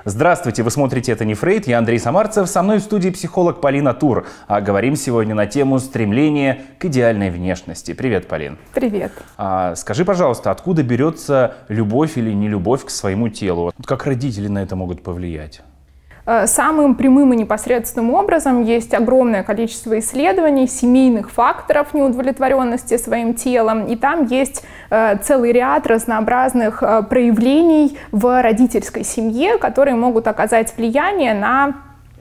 Здравствуйте, вы смотрите «Это не Фрейд», я Андрей Самарцев, со мной в студии психолог Полина Тур. А говорим сегодня на тему стремления к идеальной внешности. Привет, Полин. Привет. Скажи, пожалуйста, откуда берется любовь или нелюбовь к своему телу? Как родители на это могут повлиять? Самым прямым и непосредственным образом есть огромное количество исследований семейных факторов неудовлетворенности своим телом, и там есть целый ряд разнообразных проявлений в родительской семье, которые могут оказать влияние на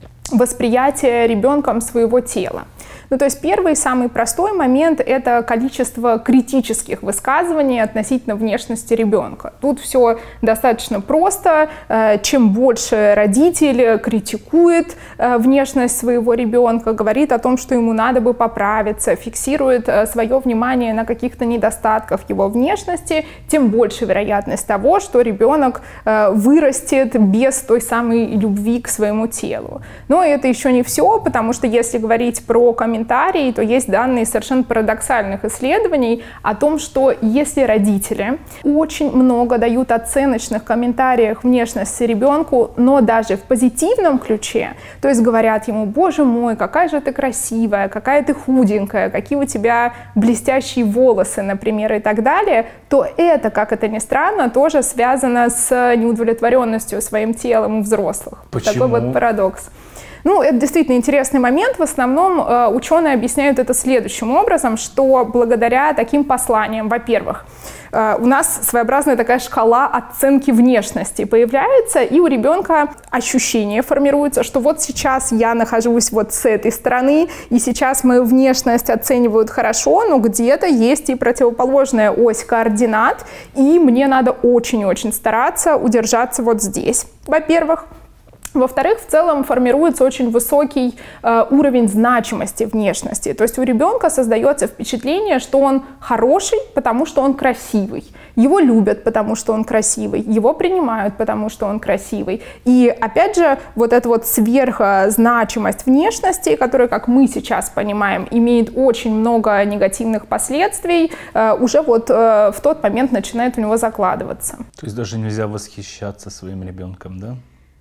восприятие ребенком своего тела. То есть первый, самый простой момент – это количество критических высказываний относительно внешности ребенка. Тут все достаточно просто. Чем больше родитель критикует внешность своего ребенка, говорит о том, что ему надо бы поправиться, фиксирует свое внимание на каких-то недостатках его внешности, тем больше вероятность того, что ребенок вырастет без той самой любви к своему телу. Но это еще не все, потому что если говорить про комментарии, то есть данные совершенно парадоксальных исследований о том, что если родители очень много дают оценочных комментариев внешности ребенку, но даже в позитивном ключе, то есть говорят ему: «Боже мой, какая же ты красивая, какая ты худенькая, какие у тебя блестящие волосы», например, и так далее, то это, как это ни странно, тоже связано с неудовлетворенностью своим телом у взрослых. Почему? Такой вот парадокс. Это действительно интересный момент. В основном ученые объясняют это следующим образом, что благодаря таким посланиям, во-первых, у нас своеобразная такая шкала оценки внешности появляется, и у ребенка ощущение формируется, что вот сейчас я нахожусь вот с этой стороны, и сейчас мою внешность оценивают хорошо, но где-то есть и противоположная ось координат, и мне надо очень-очень стараться удержаться вот здесь, во-первых. Во-вторых, в целом формируется очень высокий уровень значимости внешности. То есть у ребенка создается впечатление, что он хороший, потому что он красивый. Его любят, потому что он красивый. Его принимают, потому что он красивый. И опять же, вот эта вот сверхзначимость внешности, которая, как мы сейчас понимаем, имеет очень много негативных последствий, уже вот в тот момент начинает у него закладываться. То есть даже нельзя восхищаться своим ребенком, да?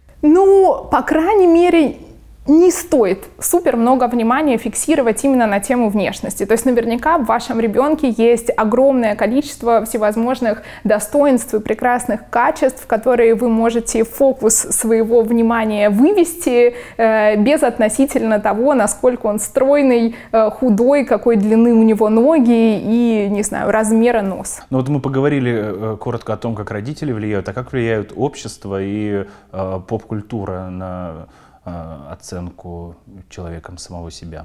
По крайней мере, не стоит супер много внимания фиксировать именно на тему внешности. То есть наверняка в вашем ребенке есть огромное количество всевозможных достоинств и прекрасных качеств, которые вы можете в фокус своего внимания вывести без относительно того, насколько он стройный, худой, какой длины у него ноги и, не знаю, размера носа. Вот мы поговорили коротко о том, как родители влияют, а как влияют общество и поп-культура на оценку человеком самого себя?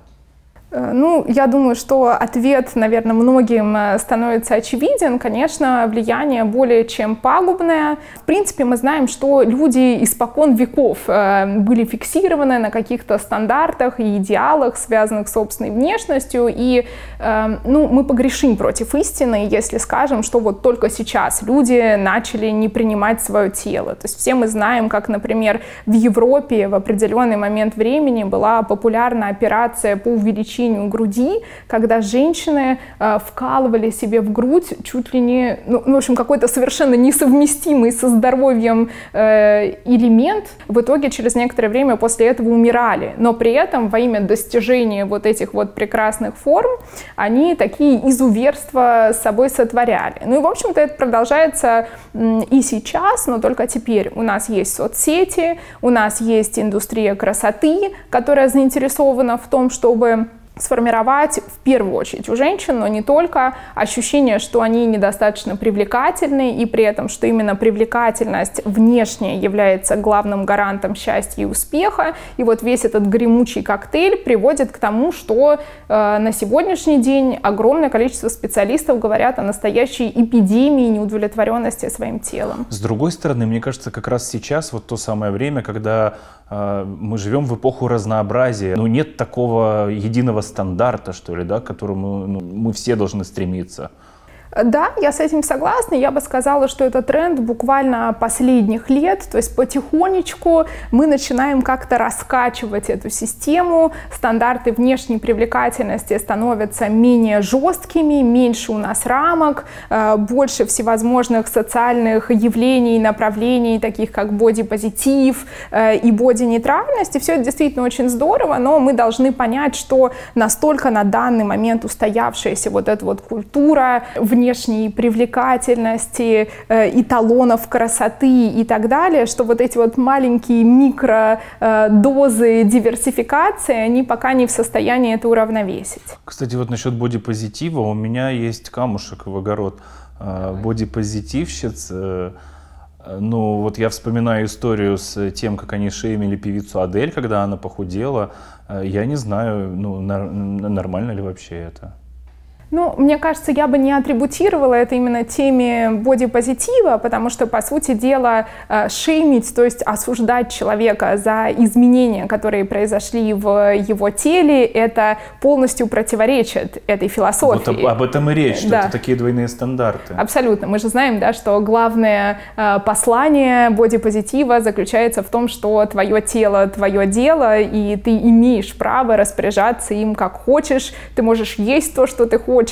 Я думаю, что ответ, наверное, многим становится очевиден. Конечно, влияние более чем пагубное. В принципе, мы знаем, что люди испокон веков были фиксированы на каких-то стандартах и идеалах, связанных с собственной внешностью. И мы погрешим против истины, если скажем, что вот только сейчас люди начали не принимать свое тело. То есть все мы знаем, как, например, в Европе в определенный момент времени была популярна операция по увеличению груди, когда женщины вкалывали себе в грудь чуть ли не, в общем, какой-то совершенно несовместимый со здоровьем элемент. В итоге через некоторое время после этого умирали. Но при этом во имя достижения вот этих вот прекрасных форм они такие изуверства с собой сотворяли. И, в общем-то, это продолжается и сейчас, но только теперь у нас есть соцсети, у нас есть индустрия красоты, которая заинтересована в том, чтобы сформировать в первую очередь у женщин, но не только, ощущение, что они недостаточно привлекательны, и при этом, что именно привлекательность внешняя является главным гарантом счастья и успеха. И вот весь этот гремучий коктейль приводит к тому, что на сегодняшний день огромное количество специалистов говорят о настоящей эпидемии неудовлетворенности своим телом. С другой стороны, мне кажется, как раз сейчас вот то самое время, когда мы живем в эпоху разнообразия. Нет такого единого стандарта, что ли, да, к которому мы все должны стремиться. Да, я с этим согласна. Я бы сказала, что это тренд буквально последних лет. То есть потихонечку мы начинаем как-то раскачивать эту систему. Стандарты внешней привлекательности становятся менее жесткими, меньше у нас рамок, больше всевозможных социальных явлений, направлений, таких как бодипозитив и бодинейтральность. И все это действительно очень здорово, но мы должны понять, что настолько на данный момент устоявшаяся вот эта вот культура внешней привлекательности, эталонов красоты и так далее, что вот эти вот маленькие микродозы диверсификации, они пока не в состоянии это уравновесить. Кстати, вот насчет бодипозитива у меня есть камушек в огород. Бодипозитивщиц, ну вот я вспоминаю историю с тем, как они шеймили певицу Адель, когда она похудела. Я не знаю, ну, нормально ли вообще это. Ну, мне кажется, я бы не атрибутировала это именно теме бодипозитива, потому что, по сути дела, шеймить, то есть осуждать человека за изменения, которые произошли в его теле, это полностью противоречит этой философии. Вот об этом и речь, что да. это такие двойные стандарты. Абсолютно. Мы же знаем, да, что главное послание бодипозитива заключается в том, что твое тело — твое дело, и ты имеешь право распоряжаться им как хочешь, ты можешь есть то, что ты хочешь,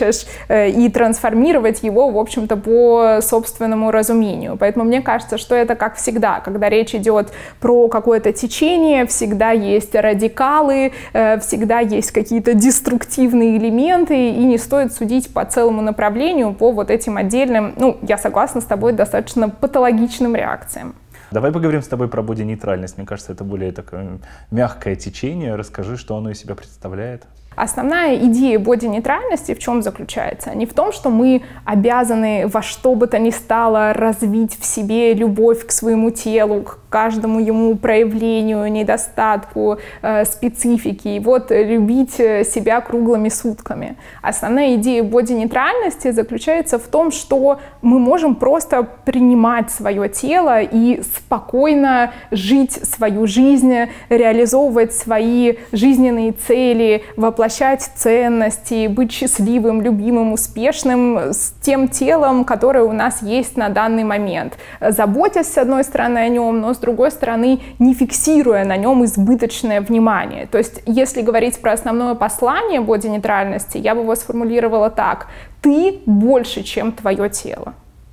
и трансформировать его, в общем-то, по собственному разумению. Поэтому мне кажется, что это как всегда, когда речь идет про какое-то течение, всегда есть радикалы, всегда есть какие-то деструктивные элементы, и не стоит судить по целому направлению, по вот этим отдельным, ну, я согласна с тобой, достаточно патологичным реакциям. Давай поговорим с тобой про бодинейтральность. Мне кажется, это более такое мягкое течение. Расскажи, что оно из себя представляет. Основная идея бодинейтральности в чем заключается? Не в том, что мы обязаны во что бы то ни стало развить в себе любовь к своему телу, к каждому ему проявлению, недостатку, специфике, и вот любить себя круглыми сутками. Основная идея бодинейтральности заключается в том, что мы можем просто принимать свое тело и спокойно жить свою жизнь, реализовывать свои жизненные цели, воплощать ценности, быть счастливым, любимым, успешным с тем телом, которое у нас есть на данный момент. Заботясь, с одной стороны, о нем, но с другой стороны, не фиксируя на нем избыточное внимание. То есть, если говорить про основное послание бодинейтральности, я бы его сформулировала так: ты больше, чем твое тело.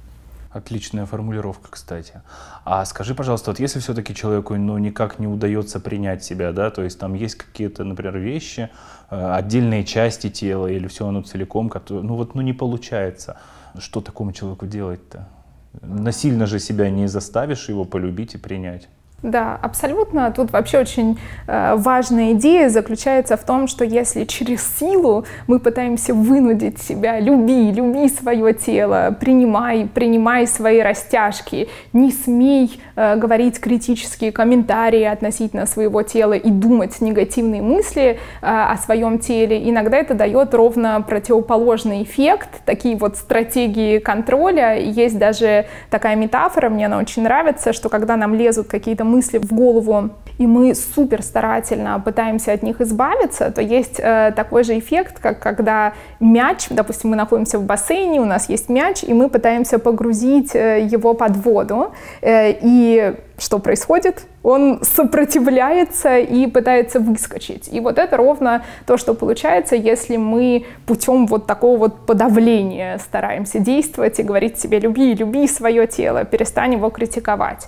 Отличная формулировка, кстати. А скажи, пожалуйста, вот если все-таки человеку никак не удается принять себя, да, то есть там есть какие-то, например, вещи, отдельные части тела или все оно целиком, которые, не получается, что такому человеку делать-то? Насильно же себя не заставишь его полюбить и принять. Да, абсолютно. Тут вообще очень важная идея заключается в том, что если через силу мы пытаемся вынудить себя, люби свое тело, принимай свои растяжки, не смей говорить критические комментарии относительно своего тела и думать негативные мысли о своем теле, иногда это дает ровно противоположный эффект, такие вот стратегии контроля. Есть даже такая метафора, мне она очень нравится, что когда нам лезут какие-то мысли в голову, и мы супер старательно пытаемся от них избавиться, то есть такой же эффект, как когда мяч, допустим, мы находимся в бассейне, у нас есть мяч, и мы пытаемся погрузить его под воду, и что происходит? Он сопротивляется и пытается выскочить. И вот это ровно то, что получается, если мы путем вот такого вот подавления стараемся действовать и говорить себе: люби свое тело, перестань его критиковать.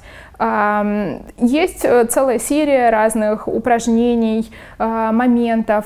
Есть целая серия разных упражнений, моментов.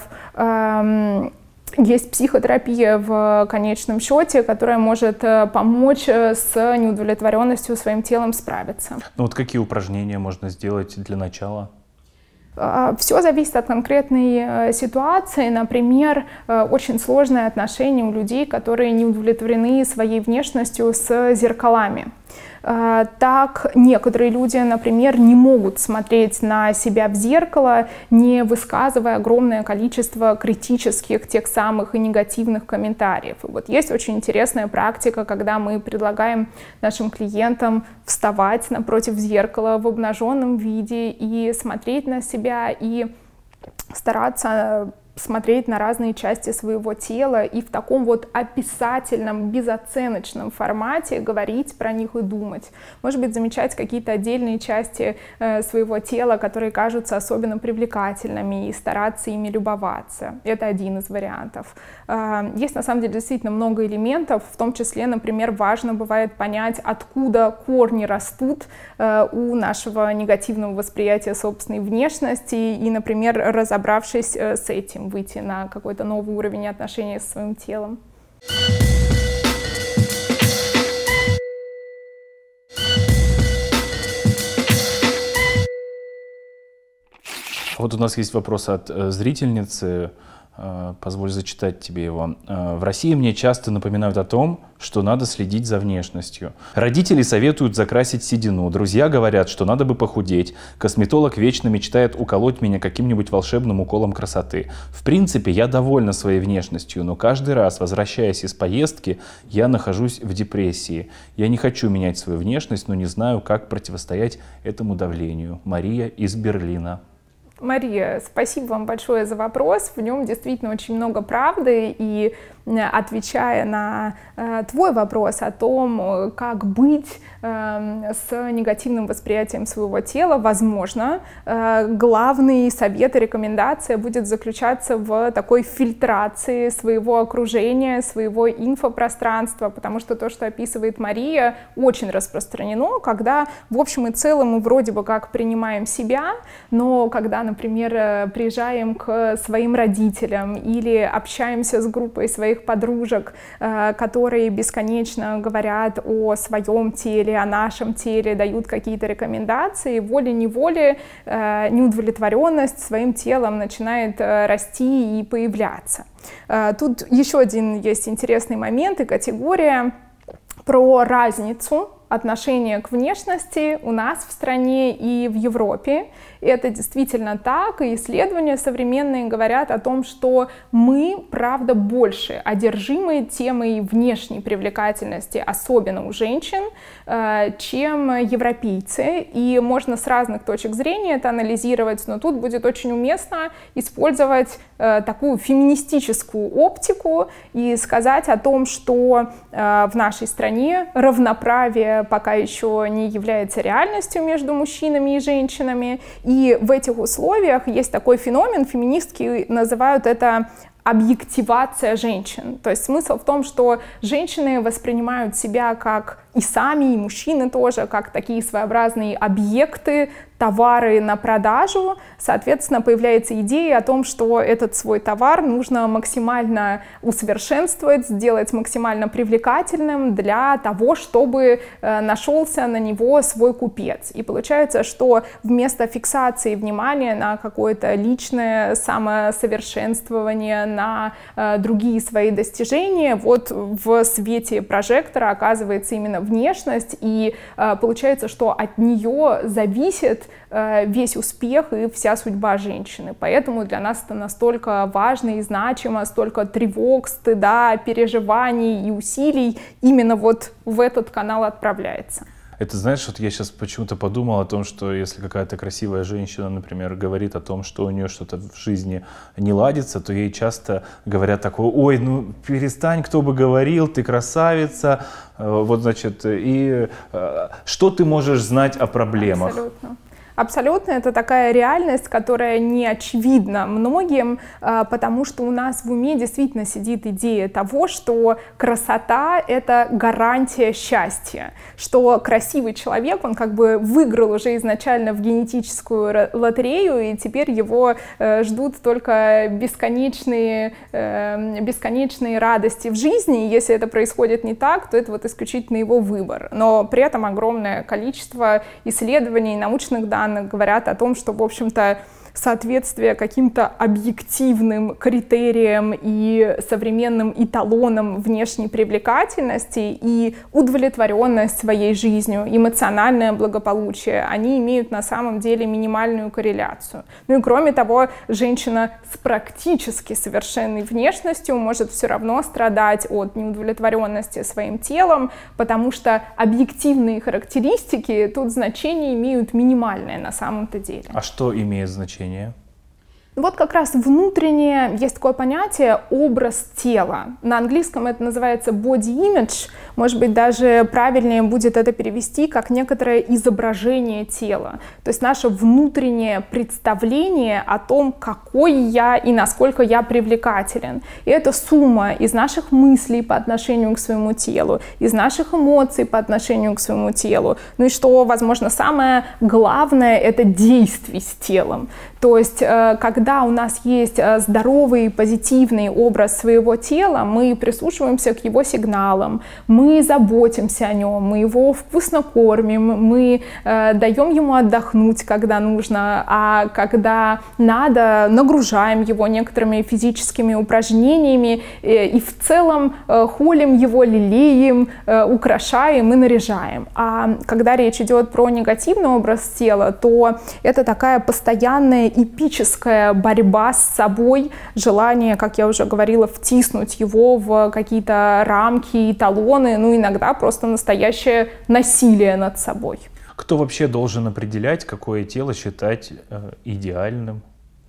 Есть психотерапия в конечном счете, которая может помочь с неудовлетворенностью своим телом справиться. Ну вот какие упражнения можно сделать для начала? Все зависит от конкретной ситуации. Например, очень сложные отношения у людей, которые не удовлетворены своей внешностью с зеркалами. Так некоторые люди, например, не могут смотреть на себя в зеркало, не высказывая огромное количество критических, тех самых и негативных комментариев. И вот есть очень интересная практика, когда мы предлагаем нашим клиентам вставать напротив зеркала в обнаженном виде и смотреть на себя, и стараться смотреть на разные части своего тела и в таком вот описательном, безоценочном формате говорить про них и думать. Может быть, замечать какие-то отдельные части своего тела, которые кажутся особенно привлекательными, и стараться ими любоваться. Это один из вариантов. Есть на самом деле действительно много элементов, в том числе, например, важно бывает понять, откуда корни растут у нашего негативного восприятия собственной внешности, и, например, разобравшись с этим, выйти на какой-то новый уровень отношений со своим телом. Вот у нас есть вопрос от зрительницы. Позволь зачитать тебе его. В России мне часто напоминают о том, что надо следить за внешностью. Родители советуют закрасить седину, друзья говорят, что надо бы похудеть, косметолог вечно мечтает уколоть меня каким-нибудь волшебным уколом красоты. В принципе, я довольна своей внешностью, но каждый раз, возвращаясь из поездки, я нахожусь в депрессии. Я не хочу менять свою внешность, но не знаю, как противостоять этому давлению. Мария из Берлина. Мария, спасибо вам большое за вопрос. В нем действительно очень много правды. И отвечая на твой вопрос о том, как быть с негативным восприятием своего тела, возможно, главный совет и рекомендация будет заключаться в такой фильтрации своего окружения, своего инфопространства, потому что то, что описывает Мария, очень распространено, когда в общем и целом мы вроде бы как принимаем себя, но когда, например, приезжаем к своим родителям или общаемся с группой своих подружек, которые бесконечно говорят о своем теле, о нашем теле, дают какие-то рекомендации, волей-неволей неудовлетворенность своим телом начинает расти и появляться. Тут еще один есть интересный момент и категория про разницу отношение к внешности у нас в стране и в Европе. И это действительно так, и исследования современные говорят о том, что мы, правда, больше одержимы темой внешней привлекательности, особенно у женщин, чем европейцы. И можно с разных точек зрения это анализировать, но тут будет очень уместно использовать такую феминистическую оптику и сказать о том, что в нашей стране равноправие пока еще не является реальностью между мужчинами и женщинами. И в этих условиях есть такой феномен, феминистки называют это объективация женщин. То есть смысл в том, что женщины воспринимают себя как и сами, и мужчины тоже, как такие своеобразные объекты, товары на продажу. Соответственно, появляется идея о том, что этот свой товар нужно максимально усовершенствовать, сделать максимально привлекательным для того, чтобы нашелся на него свой купец. И получается, что вместо фиксации внимания на какое-то личное самосовершенствование, на другие свои достижения, вот в свете прожектора оказывается именно внешность, и получается, что от нее зависит весь успех и вся судьба женщины. Поэтому для нас это настолько важно и значимо, столько тревог, стыда, переживаний и усилий именно вот в этот канал отправляется. Это, знаешь, вот я сейчас почему-то подумал о том, что если какая-то красивая женщина, например, говорит о том, что у нее что-то в жизни не ладится, то ей часто говорят такое: ой, ну перестань, кто бы говорил, ты красавица, вот, значит, и что ты можешь знать о проблемах? Абсолютно. Абсолютно, это такая реальность, которая не очевидна многим, потому что у нас в уме действительно сидит идея того, что красота — это гарантия счастья, что красивый человек, он как бы выиграл уже изначально в генетическую лотерею, и теперь его ждут только бесконечные радости в жизни, и если это происходит не так, то это вот исключительно его выбор. Но при этом огромное количество исследований, научных данных говорят о том, что, в общем-то, соответствие каким-то объективным критериям и современным эталонам внешней привлекательности и удовлетворенность своей жизнью, эмоциональное благополучие, они имеют на самом деле минимальную корреляцию. Ну и кроме того, женщина с практически совершенной внешностью может все равно страдать от неудовлетворенности своим телом, потому что объективные характеристики тут значение имеют минимальное на самом-то деле. А что имеет значение? Вот как раз внутреннее, есть такое понятие образ тела. На английском это называется body image. Может быть, даже правильнее будет это перевести как некоторое изображение тела. То есть наше внутреннее представление о том, какой я и насколько я привлекателен. И это сумма из наших мыслей по отношению к своему телу, из наших эмоций по отношению к своему телу. Ну и что, возможно, самое главное, это действий с телом. То есть, когда у нас есть здоровый, позитивный образ своего тела, мы прислушиваемся к его сигналам, мы заботимся о нем, мы его вкусно кормим, мы даем ему отдохнуть, когда нужно, а когда надо, нагружаем его некоторыми физическими упражнениями и в целом холим его, лелеем, украшаем и наряжаем. А когда речь идет про негативный образ тела, то это такая постоянная эпическая борьба с собой, желание, как я уже говорила, втиснуть его в какие-то рамки, эталоны, ну иногда просто настоящее насилие над собой. Кто вообще должен определять, какое тело считать идеальным?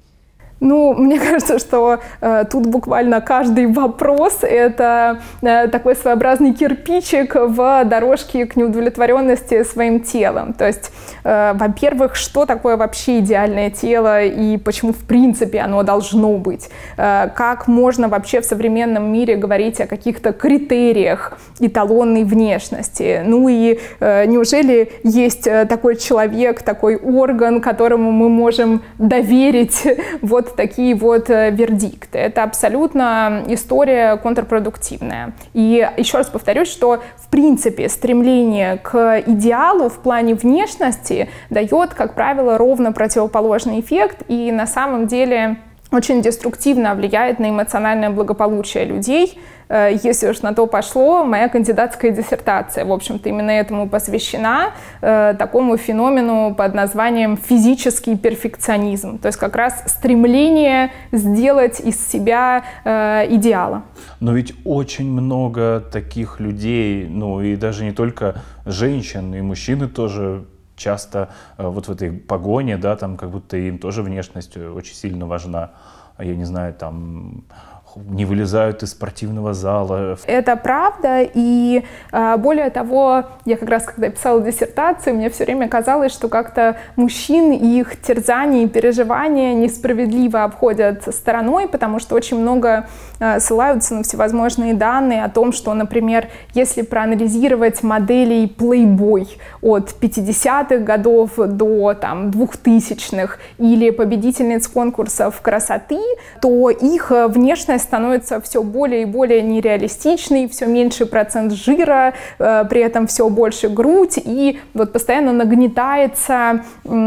Ну, мне кажется, что тут буквально каждый вопрос — это такой своеобразный кирпичик в дорожке к неудовлетворенности своим телом. То есть, во-первых, что такое вообще идеальное тело и почему, в принципе, оно должно быть? Как можно вообще в современном мире говорить о каких-то критериях эталонной внешности? Ну и неужели есть такой человек, такой орган, которому мы можем доверить вот такие вот вердикты? Это абсолютно история контрпродуктивная. И еще раз повторюсь, что в принципе стремление к идеалу в плане внешности дает, как правило, ровно противоположный эффект и на самом деле очень деструктивно влияет на эмоциональное благополучие людей. Если уж на то пошло, моя кандидатская диссертация, в общем-то, именно этому посвящена, такому феномену под названием физический перфекционизм. То есть как раз стремление сделать из себя идеала. Но ведь очень много таких людей, ну и даже не только женщин, и мужчины тоже часто вот в этой погоне, да, там как будто им тоже внешность очень сильно важна. Я не знаю, там не вылезают из спортивного зала. Это правда, и более того, я как раз, когда писала диссертацию, мне все время казалось, что как-то мужчин и их терзания и переживания несправедливо обходят стороной, потому что очень много ссылаются на всевозможные данные о том, что, например, если проанализировать моделей Playboy от 50-х годов до там, 2000-х или победительниц конкурсов красоты, то их внешность становится все более и более нереалистичной, все меньше процент жира, при этом все больше грудь, и вот постоянно нагнетается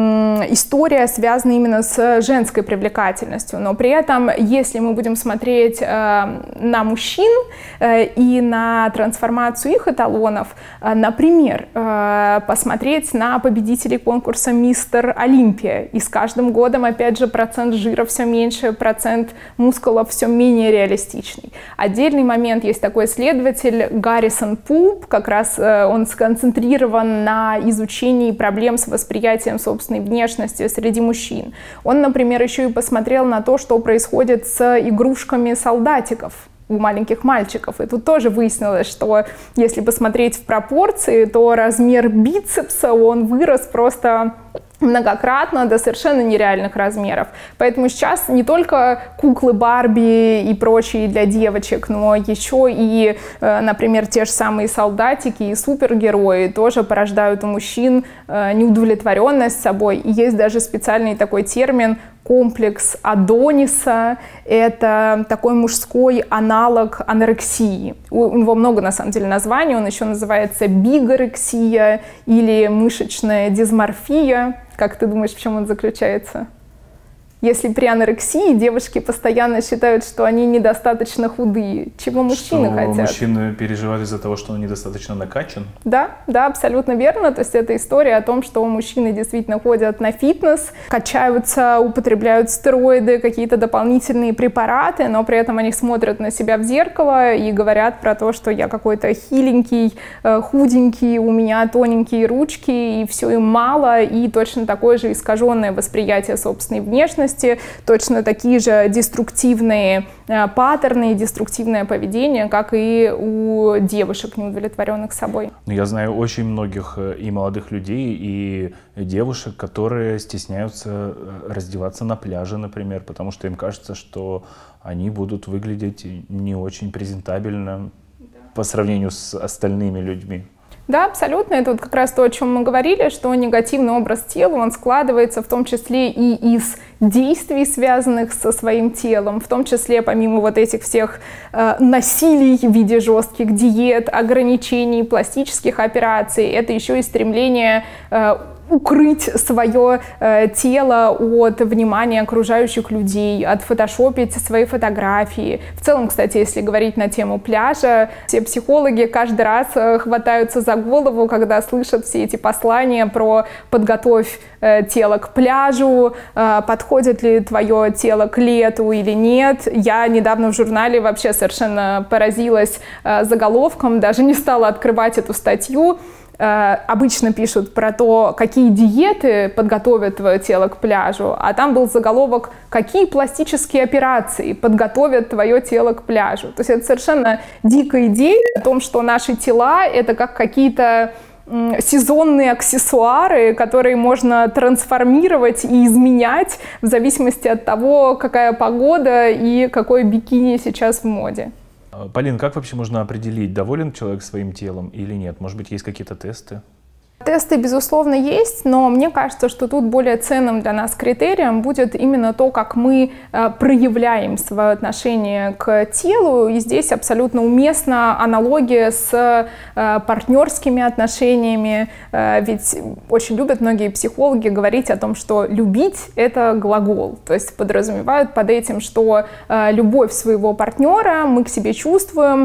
история, связанная именно с женской привлекательностью. Но при этом, если мы будем смотреть на мужчин и на трансформацию их эталонов, например, посмотреть на победителей конкурса «Мистер Олимпия», и с каждым годом, опять же, процент жира все меньше, процент мускулов все менее реалистичный. Отдельный момент, есть такой исследователь Гаррисон Пулп, как раз он сконцентрирован на изучении проблем с восприятием собственной внешности среди мужчин. Он, например, еще и посмотрел на то, что происходит с игрушками солдатиков у маленьких мальчиков. И тут тоже выяснилось, что если посмотреть в пропорции, то размер бицепса, он вырос просто многократно до совершенно нереальных размеров. Поэтому сейчас не только куклы Барби и прочие для девочек, но еще и, например, те же самые солдатики и супергерои тоже порождают у мужчин неудовлетворенность собой. И есть даже специальный такой термин комплекс Адониса. Это такой мужской аналог анорексии. У него много, на самом деле, названий. Он еще называется бигорексия или мышечная дисморфия. Как ты думаешь, в чем он заключается? Если при анорексии девушки постоянно считают, что они недостаточно худые, чего мужчины хотят. Мужчины переживают из-за того, что он недостаточно накачан? Да, абсолютно верно. То есть это история о том, что мужчины действительно ходят на фитнес, качаются, употребляют стероиды, какие-то дополнительные препараты, но при этом они смотрят на себя в зеркало и говорят про то, что я какой-то хиленький, худенький, у меня тоненькие ручки, и все им мало, и точно такое же искаженное восприятие собственной внешности, внешности, точно такие же деструктивные паттерны и деструктивное поведение, как и у девушек, неудовлетворенных собой. Я знаю очень многих и молодых людей, и девушек, которые стесняются раздеваться на пляже, например, потому что им кажется, что они будут выглядеть не очень презентабельно по сравнению с остальными людьми. Да, абсолютно. Это вот как раз то, о чем мы говорили, что негативный образ тела, он складывается в том числе и из действий, связанных со своим телом, в том числе помимо вот этих всех насилий в виде жестких диет, ограничений, пластических операций, это еще и стремление укрыть свое тело от внимания окружающих людей, отфотошопить свои фотографии. В целом, кстати, если говорить на тему пляжа, все психологи каждый раз хватаются за голову, когда слышат все эти послания про «подготовь тело к пляжу», «подходит ли твое тело к лету или нет». Я недавно в журнале вообще совершенно поразилась заголовком, даже не стала открывать эту статью. Обычно пишут про то, какие диеты подготовят твое тело к пляжу, а там был заголовок «Какие пластические операции подготовят твое тело к пляжу?». То есть это совершенно дикая идея о том, что наши тела — это как какие-то сезонные аксессуары, которые можно трансформировать и изменять в зависимости от того, какая погода и какое бикини сейчас в моде. Полин, как вообще можно определить, доволен человек своим телом или нет? Может быть, есть какие-то тесты? Тесты, безусловно, есть, но мне кажется, что тут более ценным для нас критерием будет именно то, как мы проявляем свое отношение к телу. И здесь абсолютно уместна аналогия с партнерскими отношениями. Ведь очень любят многие психологи говорить о том, что любить — это глагол. То есть подразумевают под этим, что любовь своего партнера мы к себе чувствуем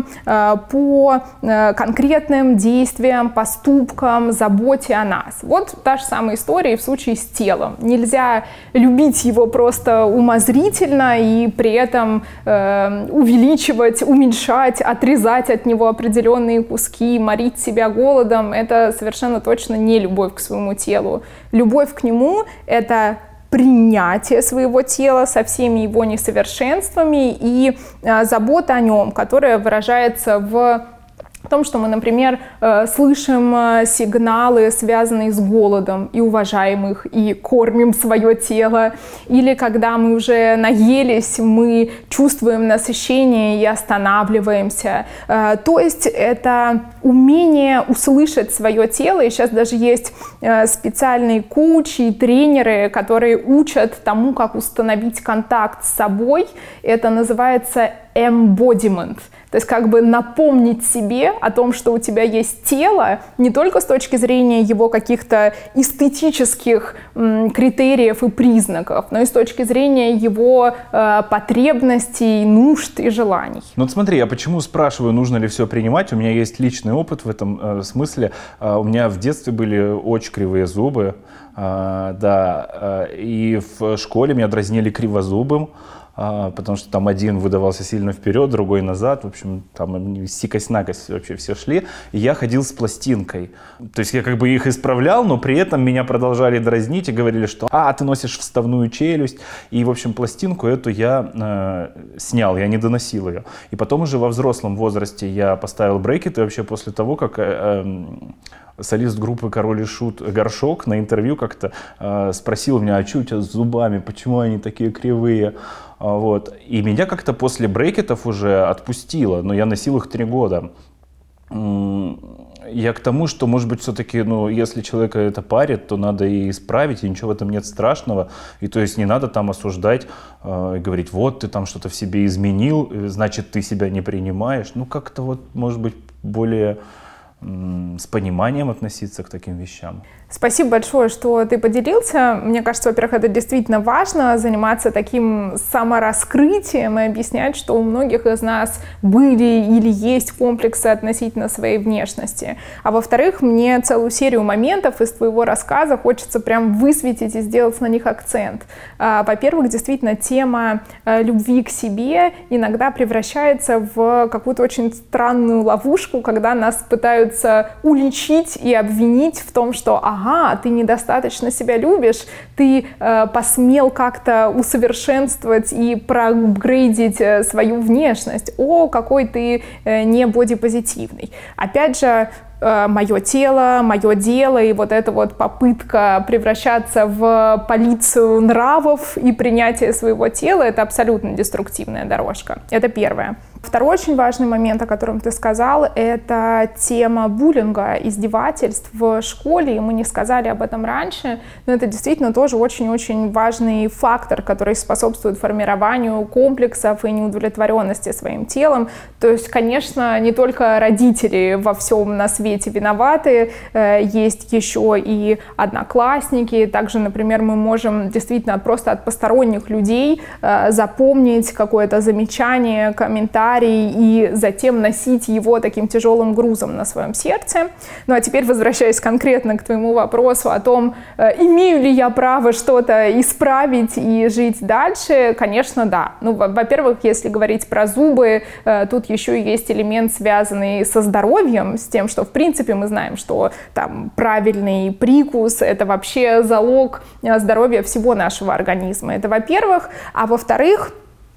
по конкретным действиям, поступкам, заботе о нас. Вот та же самая история и в случае с телом. Нельзя любить его просто умозрительно и при этом увеличивать, уменьшать, отрезать от него определенные куски, морить себя голодом. Это совершенно точно не любовь к своему телу. Любовь к нему — это принятие своего тела со всеми его несовершенствами и забота о нем, которая выражается в том, что мы, например, слышим сигналы, связанные с голодом, и уважаем их, и кормим свое тело. Или когда мы уже наелись, мы чувствуем насыщение и останавливаемся. То есть это умение услышать свое тело. И сейчас даже есть специальные коучи, тренеры, которые учат тому, как установить контакт с собой. Это называется embodiment. То есть как бы напомнить себе о том, что у тебя есть тело, не только с точки зрения его каких-то эстетических критериев и признаков, но и с точки зрения его потребностей, нужд и желаний. Ну вот смотри, я почему спрашиваю, нужно ли все принимать? У меня есть личный опыт в этом смысле. У меня в детстве были очень кривые зубы, да, и в школе меня дразнили кривозубым. Потому что там один выдавался сильно вперед, другой назад, в общем, там сикость-накость вообще все шли, и я ходил с пластинкой. То есть я как бы их исправлял, но при этом меня продолжали дразнить и говорили, что ты носишь вставную челюсть, и, в общем, пластинку эту я снял, я не доносил ее. И потом уже во взрослом возрасте я поставил брекеты вообще после того, как солист группы «Король и Шут» Горшок на интервью как-то спросил меня, а что у тебя с зубами, почему они такие кривые? Вот. И меня как-то после брекетов уже отпустило, но я носил их 3 года. Я к тому, что, может быть, все-таки, если человека это парит, то надо и исправить, и ничего в этом нет страшного. И то есть не надо там осуждать и говорить, вот ты там что-то в себе изменил, значит, ты себя не принимаешь. Как-то вот, может быть, более с пониманием относиться к таким вещам. Спасибо большое, что ты поделился. Мне кажется, во-первых, это действительно важно, заниматься таким самораскрытием и объяснять, что у многих из нас были или есть комплексы относительно своей внешности. А во-вторых, мне целую серию моментов из твоего рассказа хочется прям высветить и сделать на них акцент. Во-первых, действительно, тема любви к себе иногда превращается в какую-то очень странную ловушку, когда нас пытаются пытаются уличить и обвинить в том, что ага, ты недостаточно себя любишь, ты посмел как-то усовершенствовать и проапгрейдить свою внешность, о, какой ты не бодипозитивный. Опять же, мое тело, мое дело, и вот эта вот попытка превращаться в полицию нравов и принятие своего тела — это абсолютно деструктивная дорожка. Это первое. Второй очень важный момент, о котором ты сказал, это тема буллинга, издевательств в школе, и мы не сказали об этом раньше, но это действительно тоже очень-очень важный фактор, который способствует формированию комплексов и неудовлетворенности своим телом. То есть, конечно, не только родители во всем на свете виноваты, есть еще и одноклассники. Также, например, мы можем действительно просто от посторонних людей запомнить какое-то замечание, комментарий, и затем носить его таким тяжелым грузом на своем сердце. Ну а теперь, возвращаясь конкретно к твоему вопросу о том, имею ли я право что-то исправить и жить дальше, конечно, да. Ну, во-первых, если говорить про зубы, тут еще есть элемент, связанный со здоровьем, с тем, что, в принципе, мы знаем, что там правильный прикус — это вообще залог здоровья всего нашего организма. Это во-первых. А во-вторых,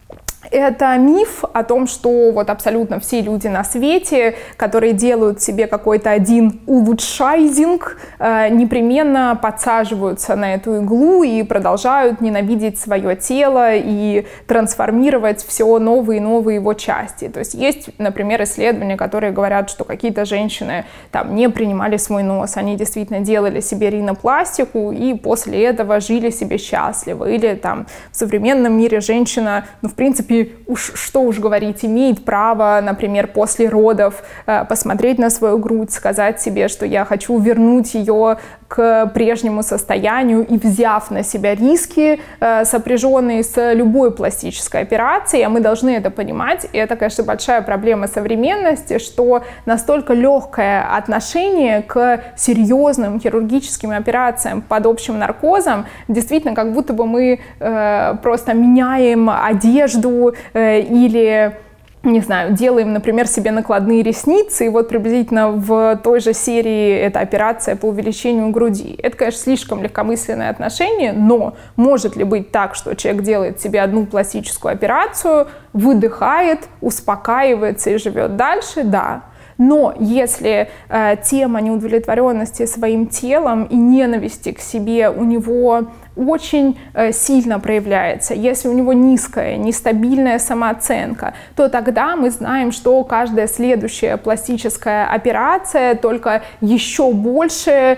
это миф о том, что вот абсолютно все люди на свете, которые делают себе какой-то один улучшайзинг, непременно подсаживаются на эту иглу и продолжают ненавидеть свое тело и трансформировать все новые и новые его части. То есть есть, например, исследования, которые говорят, что какие-то женщины там не принимали свой нос, они действительно делали себе ринопластику и после этого жили себе счастливо. Или там в современном мире женщина, ну, в принципе, что уж говорить, имеет право, например, после родов посмотреть на свою грудь, сказать себе, что я хочу вернуть ее к прежнему состоянию, и взяв на себя риски, сопряженные с любой пластической операцией, а мы должны это понимать, и это, конечно, большая проблема современности, что настолько легкое отношение к серьезным хирургическим операциям под общим наркозом, действительно, как будто бы мы просто меняем одежду или, не знаю, делаем, например, себе накладные ресницы, и вот приблизительно в той же серии эта операция по увеличению груди. Это, конечно, слишком легкомысленное отношение, но может ли быть так, что человек делает себе одну пластическую операцию, выдыхает, успокаивается и живет дальше? Да. Но если тема неудовлетворенности своим телом и ненависти к себе у него очень сильно проявляется, если у него низкая, нестабильная самооценка, то тогда мы знаем, что каждая следующая пластическая операция только еще больше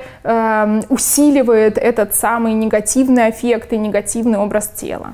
усиливает этот самый негативный эффект и негативный образ тела.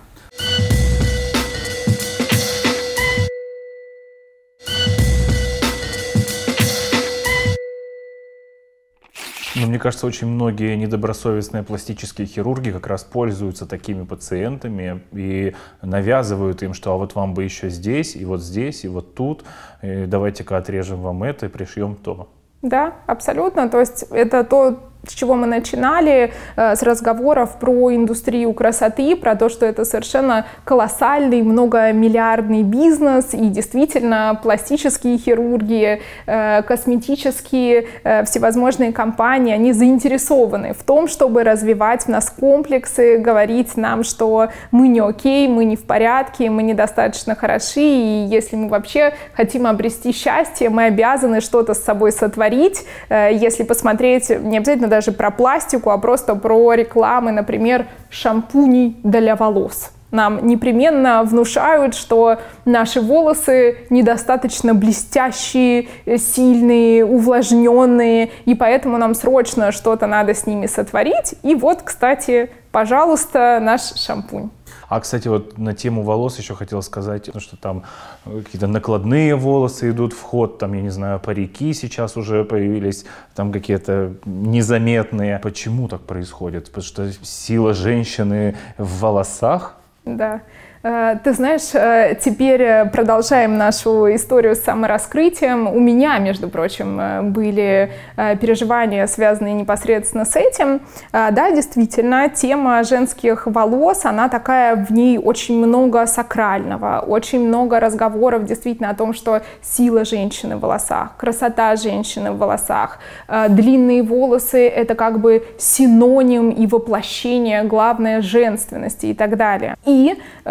Но мне кажется, очень многие недобросовестные пластические хирурги как раз пользуются такими пациентами и навязывают им, что а вот вам бы еще здесь, и вот тут, и давайте-ка отрежем вам это и пришьем то. Да, абсолютно. То есть это то, с чего мы начинали, с разговоров про индустрию красоты, про то, что это совершенно колоссальный, многомиллиардный бизнес, и действительно пластические хирурги, косметические, всевозможные компании, они заинтересованы в том, чтобы развивать в нас комплексы, говорить нам, что мы не окей, мы не в порядке, мы недостаточно хороши, и если мы вообще хотим обрести счастье, мы обязаны что-то с собой сотворить. Если посмотреть, не обязательно даже про пластику, а просто про рекламы, например, шампуней для волос. Нам непременно внушают, что наши волосы недостаточно блестящие, сильные, увлажненные, и поэтому нам срочно что-то надо с ними сотворить. И вот, кстати, пожалуйста, наш шампунь. А, кстати, вот на тему волос еще хотел сказать, что там какие-то накладные волосы идут в ход, там, я не знаю, парики сейчас уже появились, там какие-то незаметные. Почему так происходит? Потому что сила женщины в волосах? Да. Ты знаешь, теперь продолжаем нашу историю с самораскрытием. У меня, между прочим, были переживания, связанные непосредственно с этим. Да, действительно, тема женских волос, она такая, в ней очень много сакрального, очень много разговоров действительно о том, что сила женщины в волосах, красота женщины в волосах, длинные волосы — это как бы синоним и воплощение, главное, женственности и так далее. И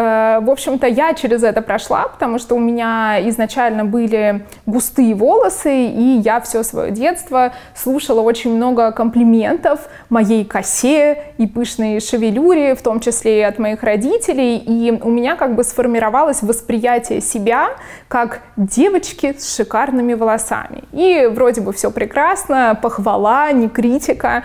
в общем-то, я через это прошла, потому что у меня изначально были густые волосы, и я все свое детство слушала очень много комплиментов моей косе и пышной шевелюре, в том числе и от моих родителей, и у меня как бы сформировалось восприятие себя как девочки с шикарными волосами. И вроде бы все прекрасно, похвала, не критика,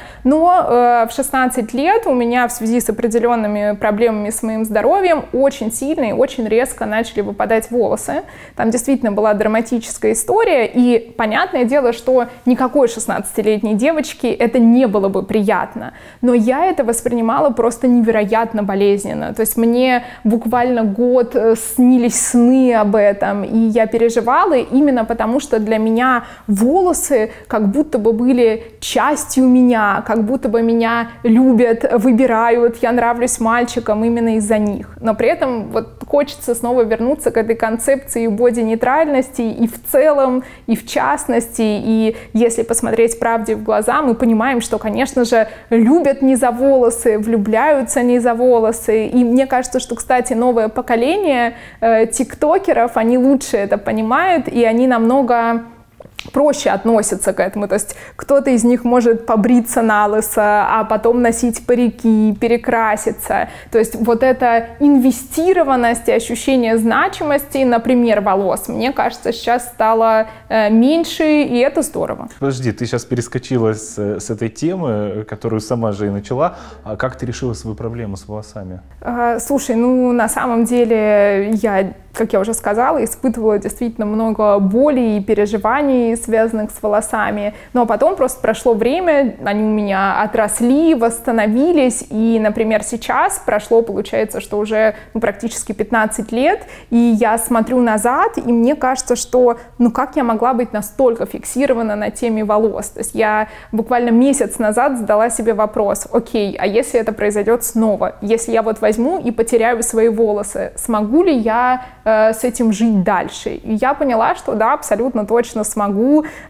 но в 16 лет у меня в связи с определенными проблемами с моим здоровьем очень сильно и очень резко начали выпадать волосы. Там действительно была драматическая история, и понятное дело, что никакой 16-летней девочке это не было бы приятно. Но я это воспринимала просто невероятно болезненно. То есть мне буквально год снились сны об этом, и я переживала именно потому, что для меня волосы как будто бы были частью меня, как будто бы меня любят, выбирают, я нравлюсь мальчикам именно из-за них. Но при этом вот хочется снова вернуться к этой концепции боди-нейтральности и в целом, и в частности. И если посмотреть правде в глаза, мы понимаем, что, конечно же, любят не за волосы, влюбляются не за волосы. И мне кажется, что, кстати, новое поколение тиктокеров, они лучше это понимают, и они намного проще относятся к этому. То есть кто-то из них может побриться на лысо, а потом носить парики, перекраситься. То есть вот эта инвестированность и ощущение значимости, например, волос, мне кажется, сейчас стало меньше, и это здорово. Подожди, ты сейчас перескочила с этой темы, которую сама же и начала. А как ты решила свою проблему с волосами? Слушай, ну на самом деле я, как я уже сказала, испытывала действительно много боли и переживаний, связанных с волосами. Но потом просто прошло время, они у меня отросли, восстановились. И, например, сейчас прошло, получается, что уже практически 15 лет, и я смотрю назад, и мне кажется, что как я могла быть настолько фиксирована на теме волос? То есть я буквально месяц назад задала себе вопрос: окей, а если это произойдет снова? Если я вот возьму и потеряю свои волосы, смогу ли я с этим жить дальше? И я поняла, что да, абсолютно точно смогу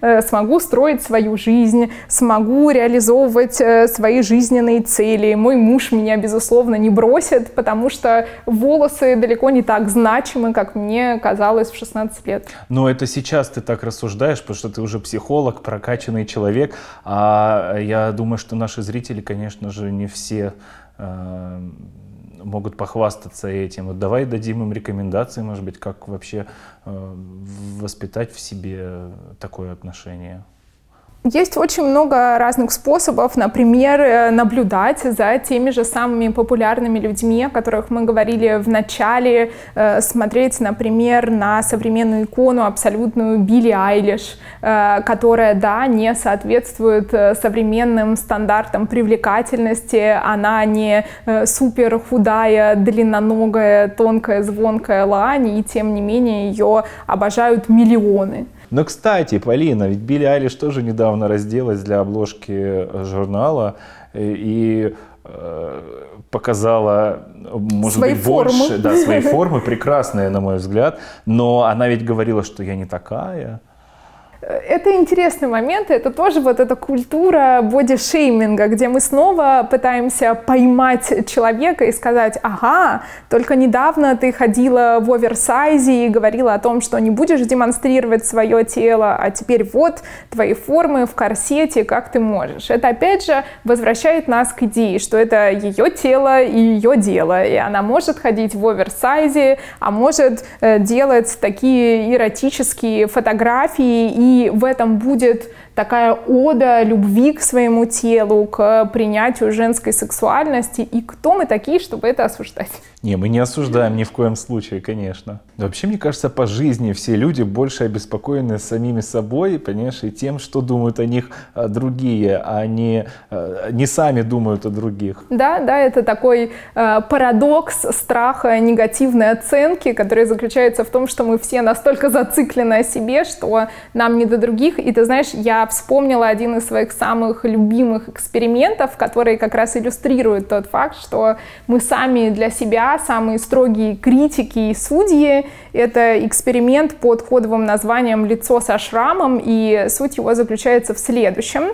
строить свою жизнь, смогу реализовывать свои жизненные цели. Мой муж меня, безусловно, не бросит, потому что волосы далеко не так значимы, как мне казалось в 16 лет. Но это сейчас ты так рассуждаешь, потому что ты уже психолог, прокачанный человек, а я думаю, что наши зрители, конечно же, не все могут похвастаться этим. Вот давай дадим им рекомендации, может быть, как вообще воспитать в себе такое отношение. Есть очень много разных способов, например, наблюдать за теми же самыми популярными людьми, о которых мы говорили в начале, смотреть, например, на современную икону абсолютную Билли Айлиш, которая, да, не соответствует современным стандартам привлекательности, она не супер худая, длинноногая, тонкая, звонкая лань, и тем не менее ее обожают миллионы. Но, кстати, Полина, ведь Билли Айлиш тоже недавно разделась для обложки журнала и показала, может свои быть, формы. больше, да, свои формы, прекрасные, на мой взгляд, но она ведь говорила, что я не такая. Это интересный момент, это тоже вот эта культура бодишейминга, где мы снова пытаемся поймать человека и сказать: ага, только недавно ты ходила в оверсайзе и говорила о том, что не будешь демонстрировать свое тело, а теперь вот твои формы в корсете, как ты можешь. Это опять же возвращает нас к идее, что это ее тело и ее дело, и она может ходить в оверсайзе, а может делать такие эротические фотографии и и в этом будет такая ода любви к своему телу, к принятию женской сексуальности. И кто мы такие, чтобы это осуждать? Не, мы не осуждаем ни в коем случае, конечно. Вообще, мне кажется, по жизни все люди больше обеспокоены самими собой, понимаешь, и тем, что думают о них другие, а не сами думают о других. Да, это такой парадокс страха негативной оценки, который заключается в том, что мы все настолько зациклены о себе, что нам не до других. И ты знаешь, я вспомнила один из своих самых любимых экспериментов, который как раз иллюстрирует тот факт, что мы сами для себя самые строгие критики и судьи. Это эксперимент под кодовым названием «Лицо со шрамом», и суть его заключается в следующем.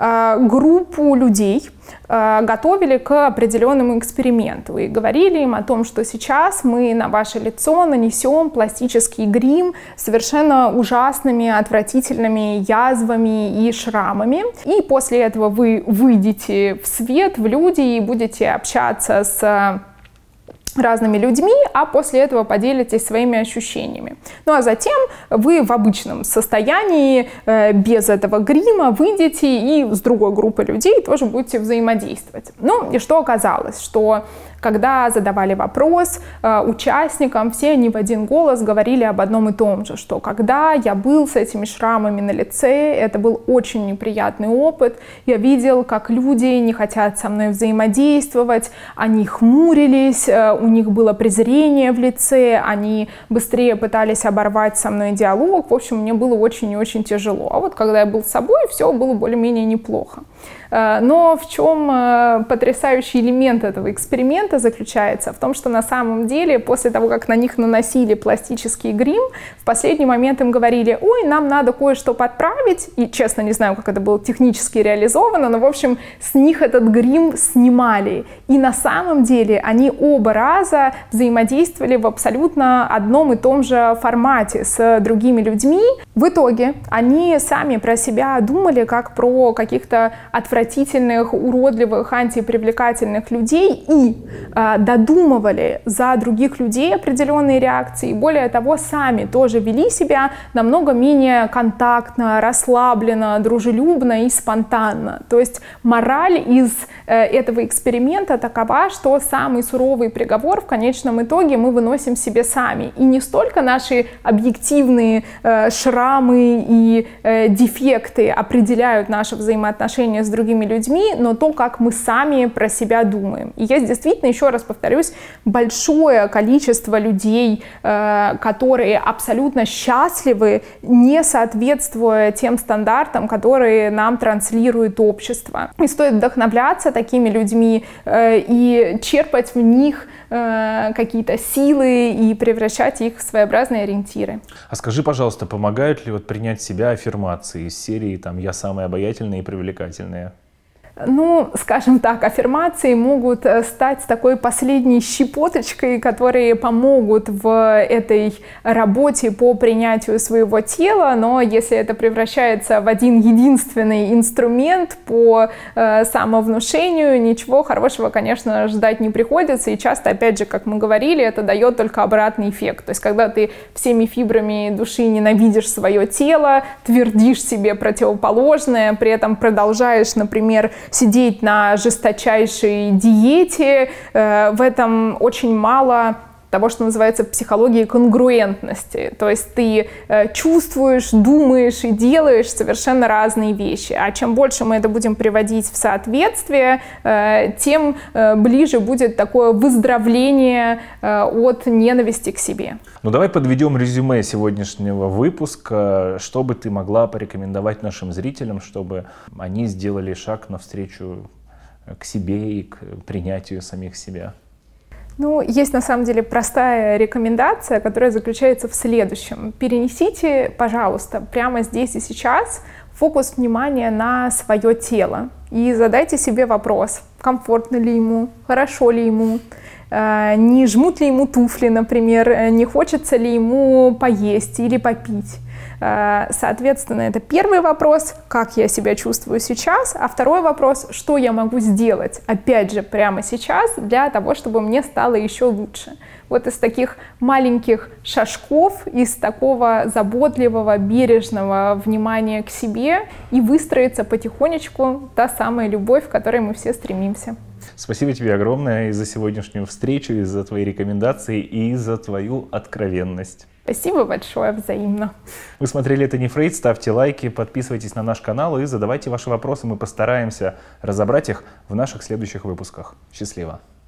Группу людей готовили к определенному эксперименту и говорили им о том, что сейчас мы на ваше лицо нанесем пластический грим с совершенно ужасными, отвратительными язвами и шрамами. И после этого вы выйдете в свет, в люди и будете общаться с разными людьми, а после этого поделитесь своими ощущениями. Ну а затем вы в обычном состоянии, без этого грима, выйдете и с другой группой людей тоже будете взаимодействовать. Ну и что оказалось? Что когда задавали вопрос участникам, все они в один голос говорили об одном и том же, что когда я был с этими шрамами на лице, это был очень неприятный опыт. Я видел, как люди не хотят со мной взаимодействовать, они хмурились, у них было презрение в лице, они быстрее пытались оборвать со мной диалог. В общем, мне было очень и очень тяжело. А вот когда я был с собой, все было более-менее неплохо. Но в чем потрясающий элемент этого эксперимента заключается? В том, что на самом деле после того, как на них наносили пластический грим, в последний момент им говорили: ой, нам надо кое-что подправить. И, честно, не знаю, как это было технически реализовано, но, в общем, с них этот грим снимали. И на самом деле они оба раза взаимодействовали в абсолютно одном и том же формате с другими людьми. В итоге они сами про себя думали как про каких-то отвратительных, уродливых, антипривлекательных людей и додумывали за других людей определенные реакции. И более того, сами тоже вели себя намного менее контактно, расслабленно, дружелюбно и спонтанно. То есть мораль из этого эксперимента такова, что самый суровый приговор в конечном итоге мы выносим себе сами. И не столько наши объективные шрамы и дефекты определяют наши взаимоотношения с другими людьми, но то, как мы сами про себя думаем. И есть действительно, еще раз повторюсь, большое количество людей, которые абсолютно счастливы, не соответствуя тем стандартам, которые нам транслирует общество. И стоит вдохновляться такими людьми и черпать в них какие-то силы и превращать их в своеобразные ориентиры. А скажи, пожалуйста, помогают ли принять себя аффирмации из серии там «Я самая обаятельная и привлекательная»? Ну, скажем так, аффирмации могут стать такой последней щепоточкой, которые помогут в этой работе по принятию своего тела, но если это превращается в один единственный инструмент по самовнушению, ничего хорошего, конечно, ждать не приходится, и часто, опять же, как мы говорили, это дает только обратный эффект. То есть, когда ты всеми фибрами души ненавидишь свое тело, твердишь себе противоположное, при этом продолжаешь, например, сидеть на жесточайшей диете, в этом очень мало того, что называется в психологии конгруентности. То есть ты чувствуешь, думаешь и делаешь совершенно разные вещи. А чем больше мы это будем приводить в соответствие, тем ближе будет такое выздоровление от ненависти к себе. Ну давай подведем резюме сегодняшнего выпуска. Что бы ты могла порекомендовать нашим зрителям, чтобы они сделали шаг навстречу к себе и к принятию самих себя? Ну, есть на самом деле простая рекомендация, которая заключается в следующем. Перенесите, пожалуйста, прямо здесь и сейчас фокус внимания на свое тело и задайте себе вопрос, комфортно ли ему, хорошо ли ему, не жмут ли ему туфли, например, не хочется ли ему поесть или попить. Соответственно, это первый вопрос, как я себя чувствую сейчас, а второй вопрос, что я могу сделать, опять же, прямо сейчас, для того, чтобы мне стало еще лучше. Вот из таких маленьких шажков, из такого заботливого, бережного внимания к себе и выстроится потихонечку та самая любовь, к которой мы все стремимся. Спасибо тебе огромное и за сегодняшнюю встречу, и за твои рекомендации, и за твою откровенность. Спасибо большое, взаимно. Вы смотрели «Это не Фрейд», ставьте лайки, подписывайтесь на наш канал и задавайте ваши вопросы. Мы постараемся разобрать их в наших следующих выпусках. Счастливо!